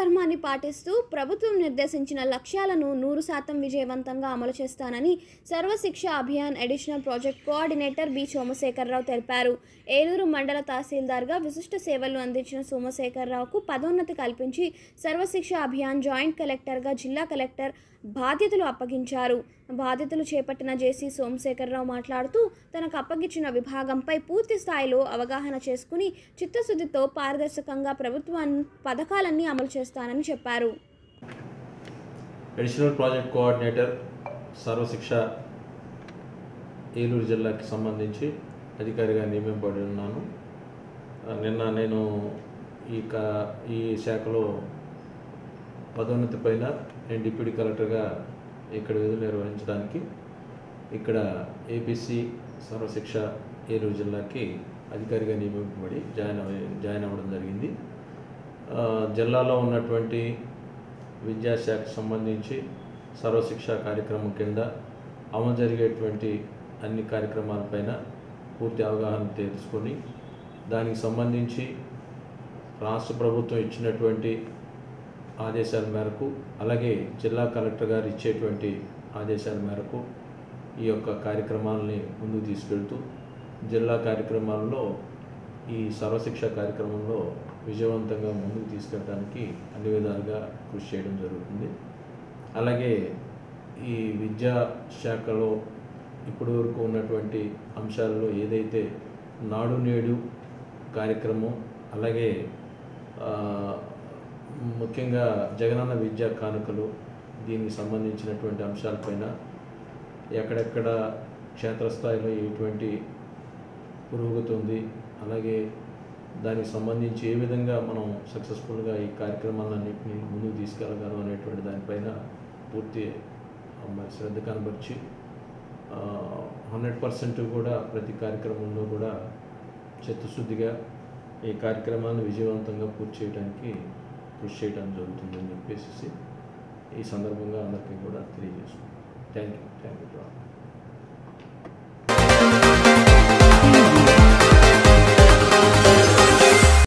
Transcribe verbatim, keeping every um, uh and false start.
ధర్మాన్ని పాటిస్తూ ప్రభుత్వం నిర్దేశించిన లక్ష్యాలను నూరు శాతం విజయవంతంగా అమలు చేస్తానని Sarvashiksha Abhiyan additional project coordinator B Somasekhararao తెలిపారు. ఏలూరు మండల తహసీల్దార్గా విశిష్ట సేవలు అందించిన సోమశేఖరరావుకు పదోన్నతి కల్పించి సర్వశిక్ష అభియాన్ జాయింట్ కలెక్టర్గా జిల్లా కలెక్టర్ బాధ్యతలు అప్పగించారు. బాధ్యతలు చేపట్టిన జేసీ సోమశేఖరరావు మాట్లాడుతూ తనకు అప్పగించిన విభాగంపై పూర్తి స్థాయిలో అవగాహన చేసుకుని చిత్తశుద్ధితో పారదర్శకంగా ప్రభుత్వం పథకాలన్నీ అమలు చేస్తానని చెప్పారు. Additional project coordinator Sarvashiksha Eluru జిల్లాకి సంబంధించి అధికారిగా నియమింపబడి ఉన్నాను. నిన్న నేను ఈ కా ఈ శాఖలో పదోన్నతి పైన నేను డిప్యూటీ కలెక్టర్గా ఇక్కడ విధులు నిర్వహించడానికి ఇక్కడ ఏపీసీ సర్వశిక్ష ఏలూరు జిల్లాకి అధికారిగా నియమింపబడి జాయిన్ అవ జాయిన్ అవ్వడం జరిగింది. జిల్లాలో ఉన్నటువంటి విద్యాశాఖకు సంబంధించి సర్వశిక్ష కార్యక్రమం కింద అమలు జరిగేటువంటి అన్ని కార్యక్రమాలపైన పూర్తి అవగాహన తెలుసుకొని దానికి సంబంధించి రాష్ట్ర ప్రభుత్వం ఇచ్చినటువంటి ఆదేశాల మేరకు అలాగే జిల్లా కలెక్టర్ గారు ఇచ్చేటువంటి ఆదేశాల మేరకు ఈ యొక్క కార్యక్రమాలని ముందుకు తీసుకెళ్తూ జిల్లా కార్యక్రమాల్లో ఈ సర్వశిక్ష కార్యక్రమంలో విజయవంతంగా ముందుకు తీసుకెళ్ళడానికి అన్ని విధాలుగా కృషి చేయడం జరుగుతుంది. అలాగే ఈ విద్యా శాఖలో ఇప్పటి వరకు ఉన్నటువంటి అంశాలలో ఏదైతే నాడు నేడు కార్యక్రమం అలాగే ముఖ్యంగా జగనన్న విద్యా కానుకలు దీనికి సంబంధించినటువంటి అంశాలపైన ఎక్కడెక్కడ క్షేత్రస్థాయిలో ఎటువంటి పురోగతి ఉంది, అలాగే దానికి సంబంధించి ఏ విధంగా మనం సక్సెస్ఫుల్గా ఈ కార్యక్రమాలన్నింటినీ ముందుకు తీసుకెళ్ళగలం అనేటువంటి దానిపైన పూర్తి మరి శ్రద్ధ కనబరిచి హండ్రెడ్ పర్సెంట్ కూడా ప్రతి కార్యక్రమంలో కూడా చిత్తశుద్ధిగా ఈ కార్యక్రమాన్ని విజయవంతంగా పూర్తి చేయడానికి కృషి చేయడం జరుగుతుందని చెప్పేసి ఈ సందర్భంగా అందరికీ కూడా తెలియజేసుకుంటాం. Thank you thank you